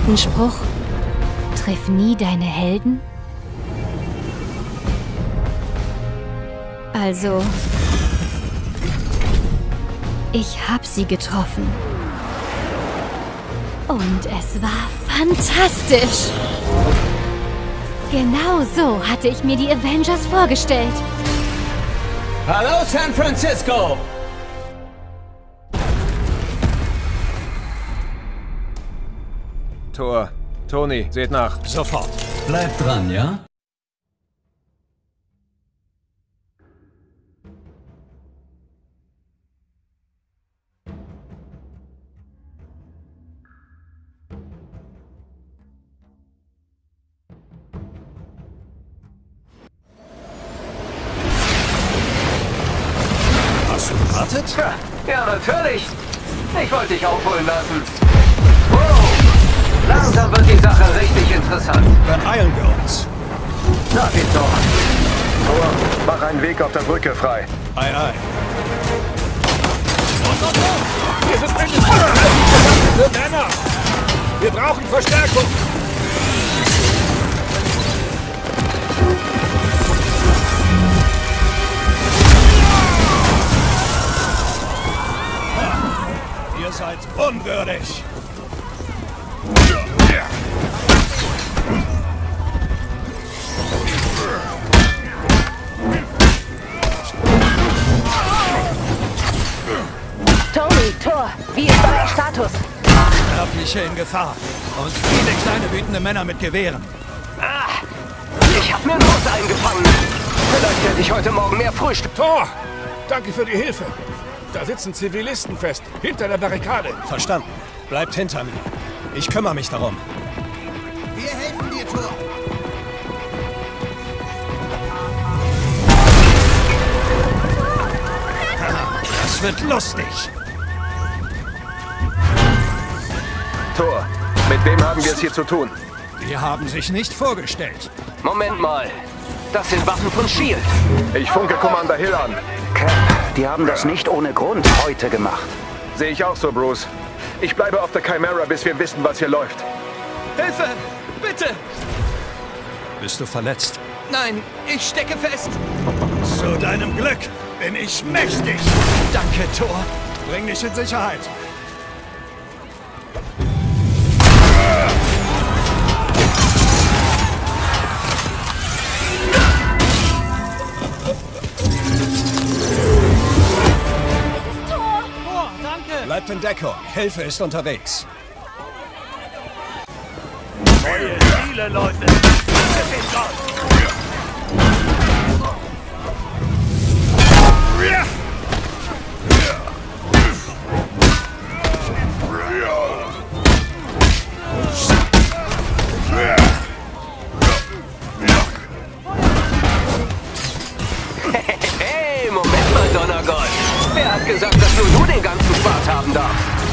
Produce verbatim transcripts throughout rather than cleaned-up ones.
alten Spruch? Triff nie deine Helden? Also, ich hab sie getroffen. Und es war fantastisch. Genau so hatte ich mir die Avengers vorgestellt. Hallo San Francisco! Thor, Tony, seht nach. Sofort. Bleibt dran, ja? Hast du gewartet? Ja, ja, natürlich. Ich wollte dich aufholen lassen. Wow. Langsam wird die Sache richtig interessant. Dann eilen wir uns. Na, geht doch. Thor, mach einen Weg auf der Brücke frei. Ei, ei. Wir sind eine verdammte Männer! Wir brauchen Verstärkung! Ihr seid unwürdig. Tony, Thor, wie ist euer Status? Sterbliche in Gefahr. Und viele kleine wütende Männer mit Gewehren. Ah, ich hab mir einen Haus eingefangen. Vielleicht hätte ich heute Morgen mehr Frühstück. Thor! Danke für die Hilfe. Da sitzen Zivilisten fest, hinter der Barrikade. Verstanden. Bleibt hinter mir. Ich kümmere mich darum. Wir helfen dir, Thor! Das wird lustig. Thor, mit wem haben wir es hier zu tun? Die haben sich nicht vorgestellt. Moment mal. Das sind Waffen von S H I E L D. Ich funke Commander Hill an. Cap, die haben das nicht ohne Grund heute gemacht. Sehe ich auch so, Bruce. Ich bleibe auf der Chimera, bis wir wissen, was hier läuft. Hilfe! Bitte! Bist du verletzt? Nein, ich stecke fest! Zu deinem Glück bin ich mächtig. Danke, Thor! Bring dich in Sicherheit. Bleibt in Deckung. Hilfe ist unterwegs. Neue Ziele, Leute! Wir sind dort! Hey, Moment mal, Donnergott. Wer hat gesagt, dass nur du den ganzen Spaß haben darfst?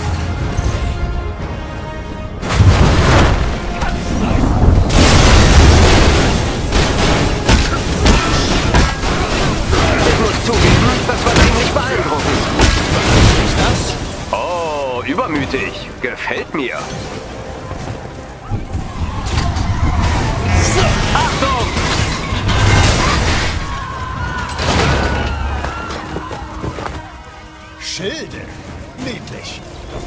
Ich muss zugeben, das war ziemlich beeindruckend. Ist das? Oh, übermütig. Gefällt mir. Achtung! Schilde. Niedlich.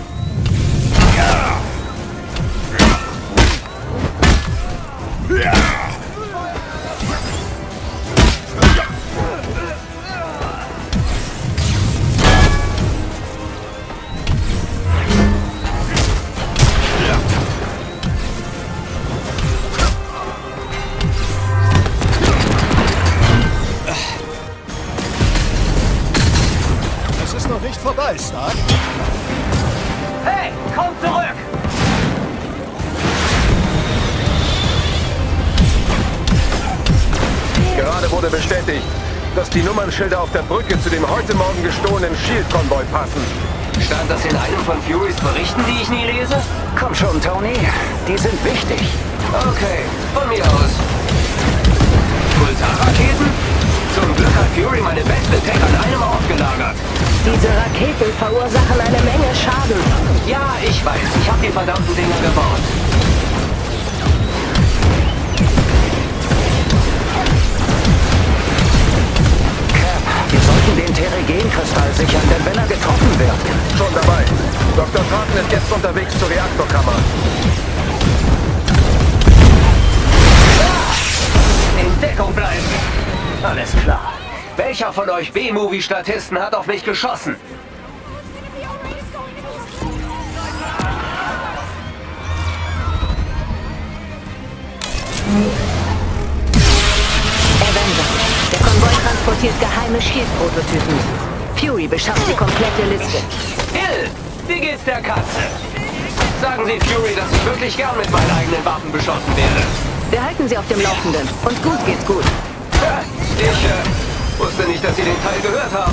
Es ist noch nicht vorbei, Stark. Hey, komm zurück! Gerade wurde bestätigt, dass die Nummernschilder auf der Brücke zu dem heute Morgen gestohlenen S H I E L D-Konvoi passen. Stand das in einem von Furys Berichten, die ich nie lese? Komm schon, Tony. Die sind wichtig. Okay, von mir aus. Pulsarraketen? Zum Glück hat Fury meine beste Tech an einem Ort gelagert. Diese Raketen verursachen eine Menge Schaden. Ja, ich weiß. Ich habe die verdammten Dinger gebaut. sollten den Terrigen-Kristall sichern, denn wenn er getroffen wird... Schon dabei. Doktor Traten ist jetzt unterwegs zur Reaktorkammer. In Deckung bleiben. Alles klar. Welcher von euch B-Movie-Statisten hat auf mich geschossen? Avenger. Der Konvoi transportiert geheime Shield-Prototypen. Fury beschafft die komplette Liste. Hill, wie geht's der Katze? Sagen Sie Fury, dass ich wirklich gern mit meinen eigenen Waffen beschossen werde. Wir halten sie auf dem Laufenden. Und gut geht's gut. Ja, ich äh, wusste nicht, dass Sie den Teil gehört haben.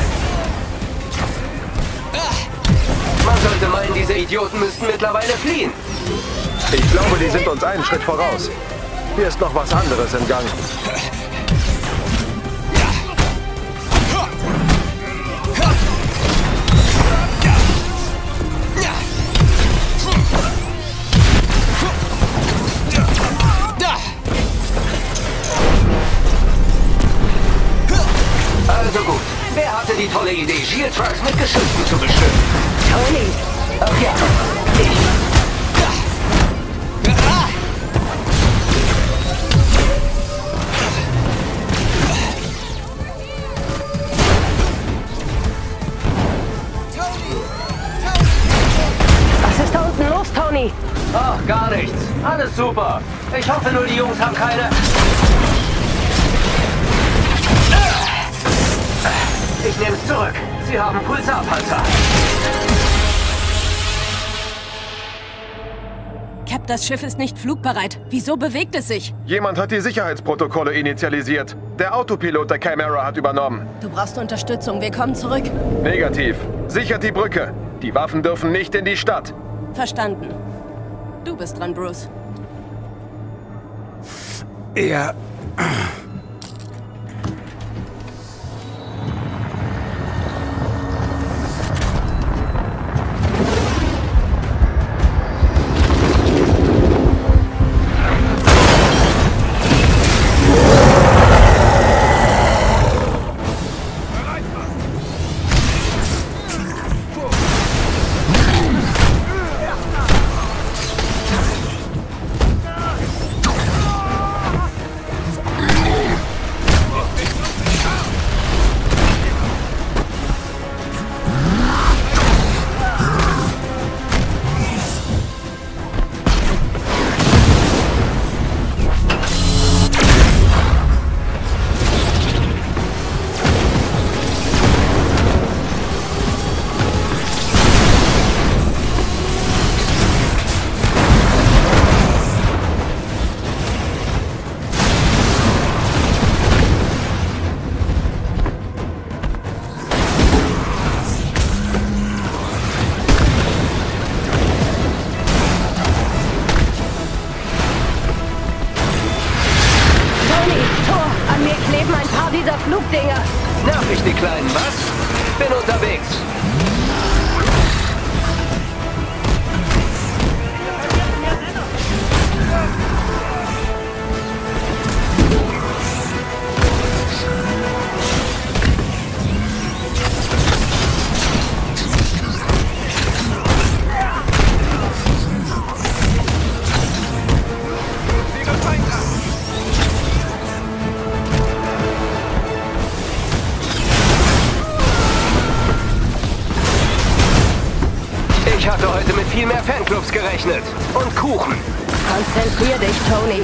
Man sollte meinen, diese Idioten müssten mittlerweile fliehen. Ich glaube, die sind uns einen Schritt voraus. Hier ist noch was anderes im Gang. Also gut, wer hatte die tolle Idee, Shield Trucks mit Geschützen zu bestücken? Tony! Ach ja, ich. Was ist da unten los, Tony? Ach, gar nichts. Alles super. Ich hoffe nur, die Jungs haben keine... Ich nehme es zurück. Sie haben Pulsarpanzer. Cap, das Schiff ist nicht flugbereit. Wieso bewegt es sich? Jemand hat die Sicherheitsprotokolle initialisiert. Der Autopilot der Chimera hat übernommen. Du brauchst Unterstützung. Wir kommen zurück. Negativ. Sichert die Brücke. Die Waffen dürfen nicht in die Stadt. Verstanden. Du bist dran, Bruce. Ja. Flugdinger. Nerv ich die Kleinen, was? Bin unterwegs. Ich hatte heute mit viel mehr Fanclubs gerechnet. Und Kuchen. Konzentrier dich, Tony.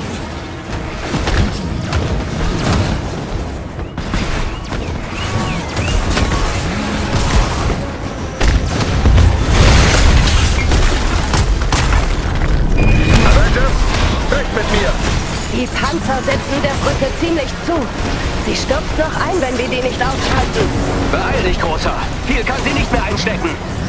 Avengers, sprecht mit mir. Die Panzer setzen der Brücke ziemlich zu. Sie stürzt noch ein, wenn wir die nicht ausschalten. Beeil dich, Großer. Viel kann sie nicht mehr einstecken.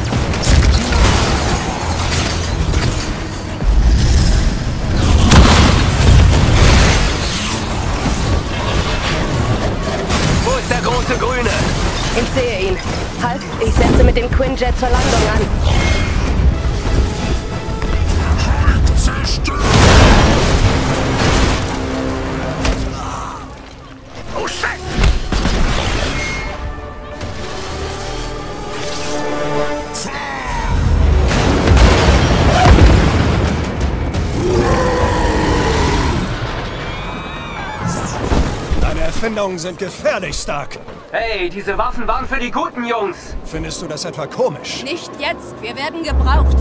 Wo ist der große Grüne? Ich sehe ihn. Halt, ich setze mit dem Quinjet zur Landung an. Erfindungen sind gefährlich, Stark. Hey, diese Waffen waren für die guten Jungs. Findest du das etwa komisch? Nicht jetzt. Wir werden gebraucht.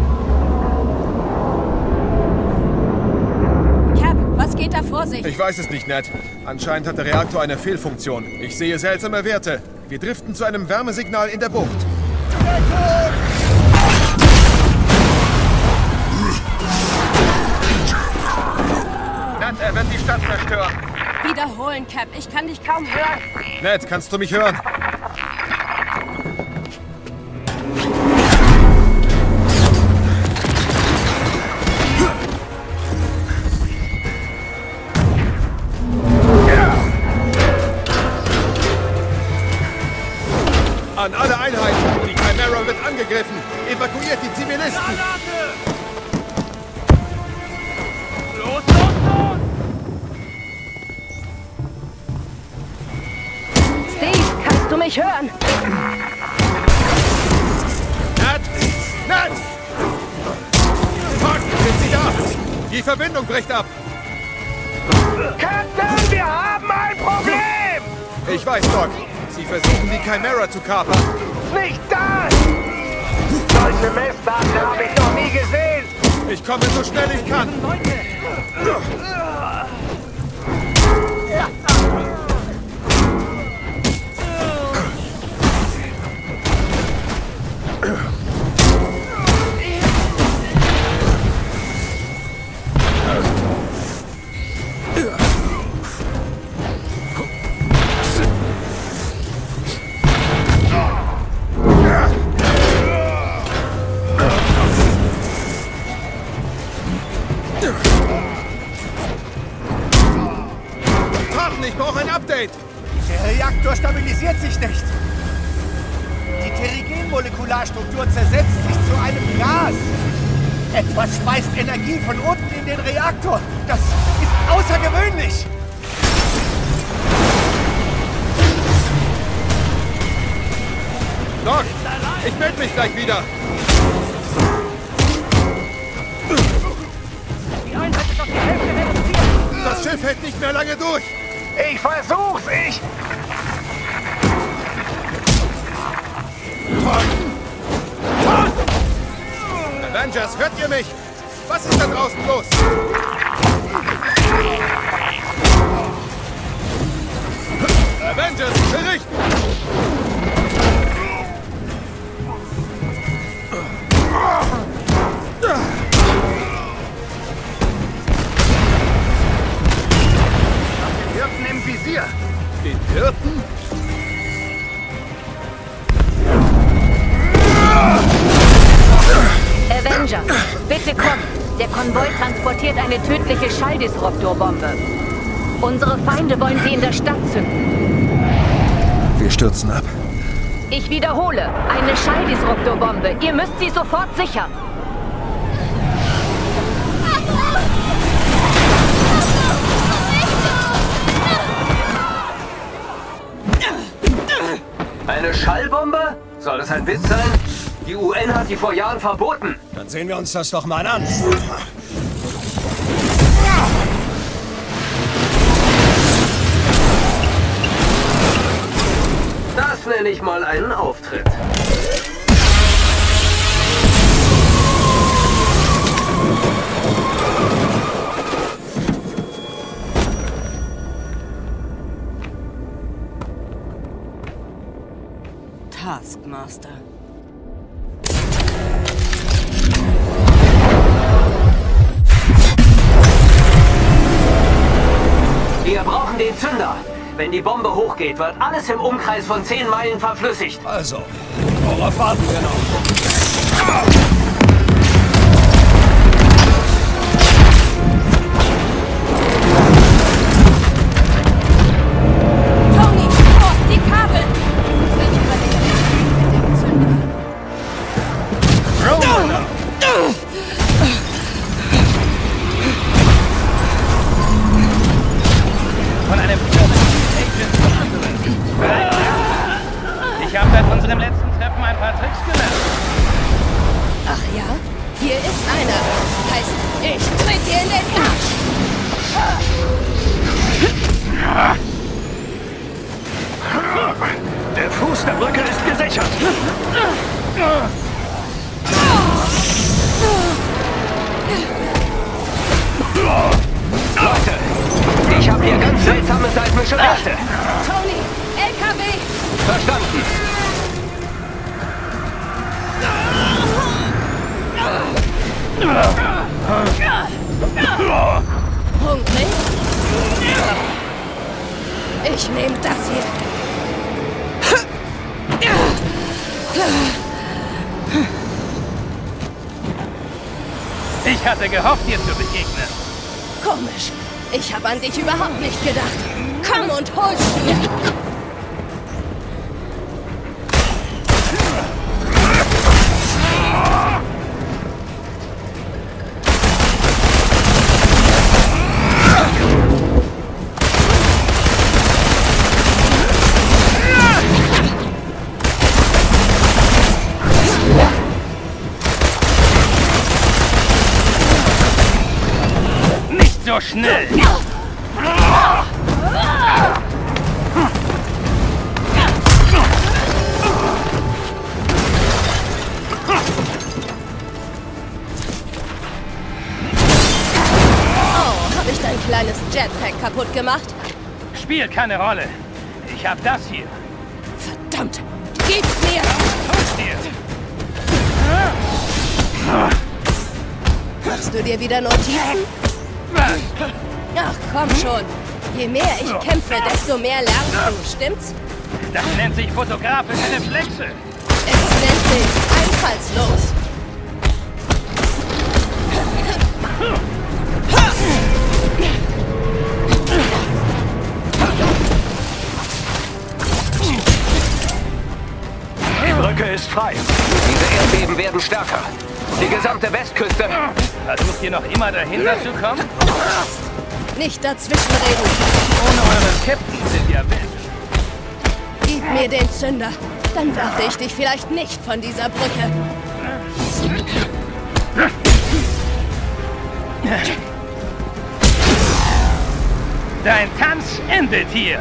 Cap, was geht da vor sich? Ich weiß es nicht, Ned. Anscheinend hat der Reaktor eine Fehlfunktion. Ich sehe seltsame Werte. Wir driften zu einem Wärmesignal in der Bucht. Ned, er wird die Stadt zerstören. Wiederholen, Cap. Ich kann dich kaum hören. Ned, kannst du mich hören? An alle Einheiten! Die Chimera wird angegriffen! Evakuiert die Zivilisten! Los, los, los! Steve, kannst du mich hören? Ned! Ned! Fuck, sind Sie da? Die Verbindung bricht ab! Captain, wir haben ein Problem! Ich weiß, Doc. Sie versuchen, die Chimera zu kapern. Nicht das! Solche Messdaten habe ich noch nie gesehen! Ich komme so schnell ich kann. Ich brauche ein Update! Der Reaktor stabilisiert sich nicht. Die Terrigen-Molekularstruktur zersetzt sich zu einem Gas. Etwas speist Energie von unten in den Reaktor. Das ist außergewöhnlich. Doc, ich melde mich gleich wieder. Die Einheit ist auf die Hälfte reduziert! Das Schiff hält nicht mehr lange durch. Ich versuch's, ich... Avengers, hört ihr mich? Was ist da draußen los? Avengers, berichten! Hirten im Visier! Den Hirten? Avengers, bitte komm. Der Konvoi transportiert eine tödliche Schalldisruptorbombe. Unsere Feinde wollen sie in der Stadt zünden. Wir stürzen ab. Ich wiederhole, eine Schalldisruptorbombe. Ihr müsst sie sofort sichern. Eine Schallbombe? Soll das ein Witz sein? Die U N hat die vor Jahren verboten. Dann sehen wir uns das doch mal an. Das nenne ich mal einen Auftritt. Taskmaster. Wir brauchen den Zünder. Wenn die Bombe hochgeht, wird alles im Umkreis von zehn Meilen verflüssigt. Also, worauf warten wir noch? Tony, oh, die Kabel! Ich überlege mit dem Zünder. Von einem Agent zum anderen. Ich habe seit unserem letzten Treffen ein paar Tricks gelernt. Ach Schutz der Brücke ist gesichert. Leute, ich habe hier ganz seltsame seismische Werte. Tony, L K W! Verstanden. Hungrig? Ich nehme das hier. Ich hatte gehofft, dir zu begegnen. Komisch. Ich habe an dich überhaupt nicht gedacht. Komm und hol's mir. So schnell! Oh, habe ich dein kleines Jetpack kaputt gemacht? Spielt keine Rolle. Ich hab das hier. Verdammt! Gib's mir! Hol's dir! Machst du dir wieder Notizen? Ach, komm schon. Je mehr ich kämpfe, desto mehr lernst du, stimmt's? Das nennt sich fotografische Reflexe. Es nennt sich einfallslos. Die Brücke ist frei. Diese Erdbeben werden stärker. Die gesamte Westküste. Versucht ihr noch immer dahinter zu kommen? Nicht dazwischenreden. Ohne euren Captain sind ja wild. Gib mir den Zünder. Dann werfe ich dich vielleicht nicht von dieser Brücke. Dein Tanz endet hier.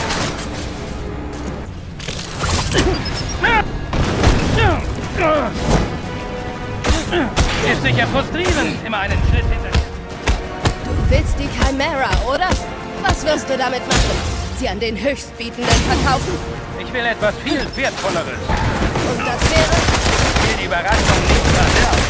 Ist sicher frustrierend, immer einen Schritt hinterher. Du willst die Chimera, oder? Was wirst du damit machen? Sie an den Höchstbietenden verkaufen? Ich will etwas viel Wertvolleres. Und das wäre? Ich will die Überraschung nicht verderben.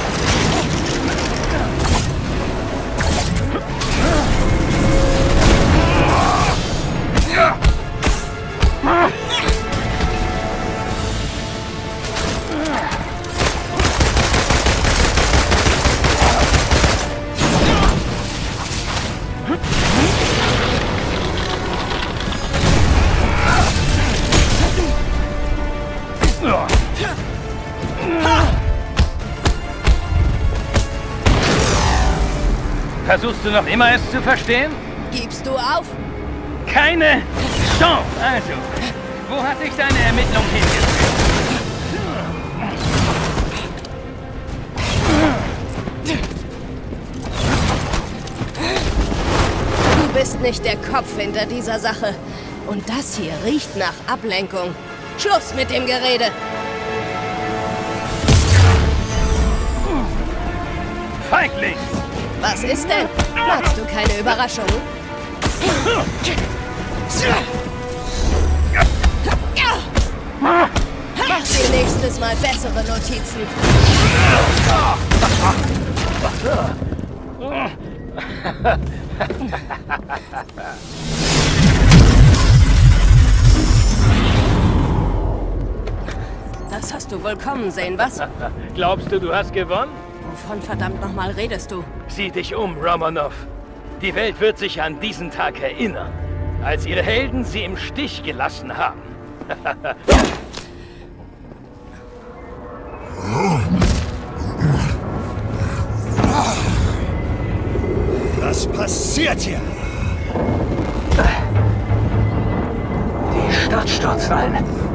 Versuchst du noch immer es zu verstehen? Gibst du auf? Keine Chance! Also, wo hat dich deine Ermittlung hingeführt? Du bist nicht der Kopf hinter dieser Sache. Und das hier riecht nach Ablenkung. Schluss mit dem Gerede! Feigling! Was ist denn? Magst du keine Überraschungen? Mach dir nächstes Mal bessere Notizen. Das hast du wohl kommen sehen, was? Glaubst du, du hast gewonnen? Wovon verdammt nochmal redest du? Sieh dich um, Romanov. Die Welt wird sich an diesen Tag erinnern, als ihre Helden sie im Stich gelassen haben. Was passiert hier? Die Stadt stürzt ein.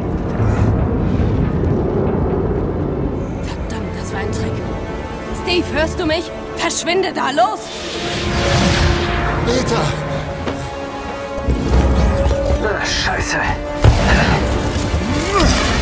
Verdammt, das war ein Trick. Steve, hörst du mich? Verschwinde da, los! Peter! Ach, Scheiße.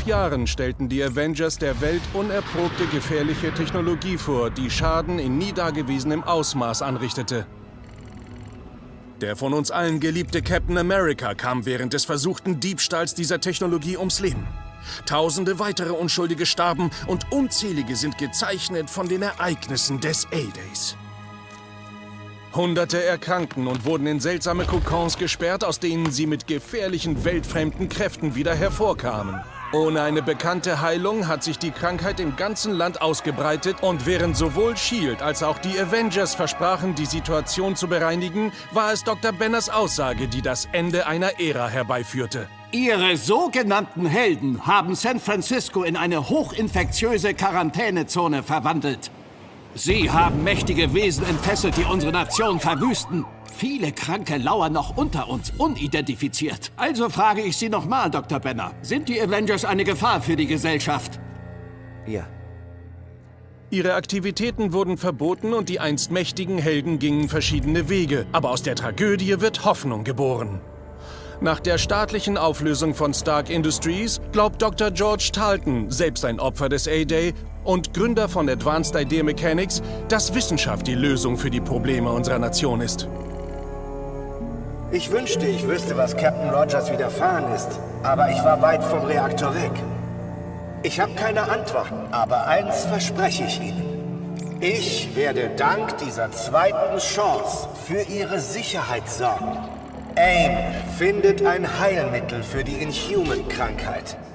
zwölf Jahren stellten die Avengers der Welt unerprobte gefährliche Technologie vor, die Schaden in nie dagewesenem Ausmaß anrichtete. Der von uns allen geliebte Captain America kam während des versuchten Diebstahls dieser Technologie ums Leben. Tausende weitere Unschuldige starben und unzählige sind gezeichnet von den Ereignissen des A-Days. Hunderte erkrankten und wurden in seltsame Kokons gesperrt, aus denen sie mit gefährlichen, weltfremden Kräften wieder hervorkamen. Ohne eine bekannte Heilung hat sich die Krankheit im ganzen Land ausgebreitet und während sowohl Shield als auch die Avengers versprachen, die Situation zu bereinigen, war es Doktor Banners Aussage, die das Ende einer Ära herbeiführte. Ihre sogenannten Helden haben San Francisco in eine hochinfektiöse Quarantänezone verwandelt. Sie haben mächtige Wesen entfesselt, die unsere Nation verwüsten. Viele Kranke lauern noch unter uns, unidentifiziert. Also frage ich Sie nochmal, Doktor Banner. Sind die Avengers eine Gefahr für die Gesellschaft? Ja. Ihre Aktivitäten wurden verboten und die einst mächtigen Helden gingen verschiedene Wege. Aber aus der Tragödie wird Hoffnung geboren. Nach der staatlichen Auflösung von Stark Industries glaubt Doktor George Talton, selbst ein Opfer des A-Day und Gründer von Advanced Idea Mechanics, dass Wissenschaft die Lösung für die Probleme unserer Nation ist. Ich wünschte, ich wüsste, was Captain Rogers widerfahren ist, aber ich war weit vom Reaktor weg. Ich habe keine Antworten, aber eins verspreche ich Ihnen. Ich werde dank dieser zweiten Chance für Ihre Sicherheit sorgen. AIM findet ein Heilmittel für die Inhuman-Krankheit.